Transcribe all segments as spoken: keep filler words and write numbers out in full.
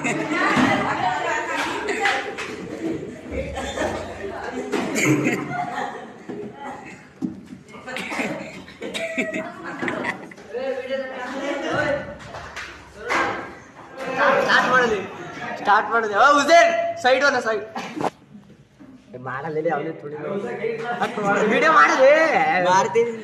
start ಮಾಡಿದ್ವಿ start ಮಾಡಿದ್ವಿ Hussain side one side ಮಾಡಲ್ಲ ಅವನೇ ತುಳಿ ವಿಡಿಯೋ ಮಾಡಿದ್ವಿ ಮಾಡ್ತೀನಿ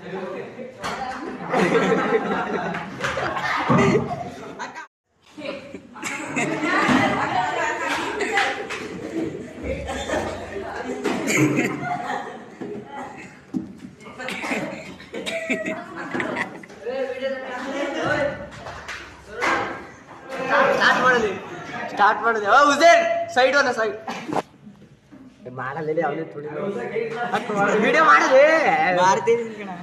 ಸ್ಟಾರ್ಟ್ ಮಾಡಿದ್ವಿ ಸ್ಟಾರ್ಟ್ ಮಾಡಿದ್ವಿ ಹುಸೇನ್ ಸೈಡ್ ಒನ್ ಸೈಡ್ ಮಾಡಲ್ಲ ಅವನೇ ತುಳಿ ವಿಡಿಯೋ ಮಾಡಿದ್ವಿ ಮಾಡ್ತೀನಿ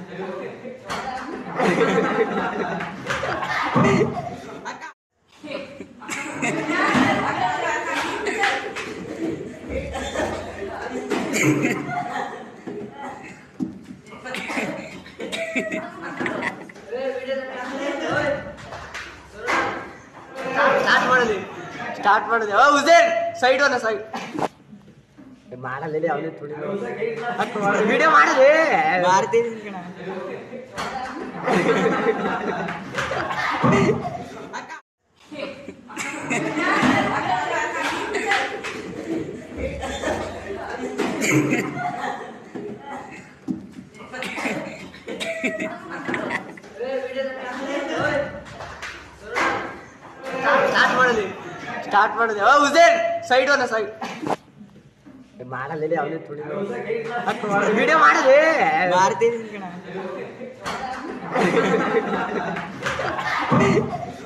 ಸ್ಟಾರ್ಟ್ ಮಾಡಿದ್ವಿ ಸ್ಟಾರ್ಟ್ ಮಾಡಿದ್ವಿ ಹುಸೇನ್ ಸೈಡ್ ಒನ್ ಸೈಡ್ ಮಾಡಲ್ಲ ಅವನೇ ತುಳಿ ವಿಡಿಯೋ ಮಾಡಿದ್ವಿ ಮಾಡ್ತೀನಿ ಸ್ಟಾರ್ಟ್ ಮಾಡಿದ್ವಿ ಸ್ಟಾರ್ಟ್ ಮಾಡಿದ್ವಿ ಹುಸೇನ್ ಸೈಡ್ ಒನ್ ಸೈಡ್ ಮಾಡಲ್ಲ ಅವನೇ ತುಳಿ ವಿಡಿಯೋ ಮಾಡಿದ್ವಿ ಮಾಡ್ತೀನಿ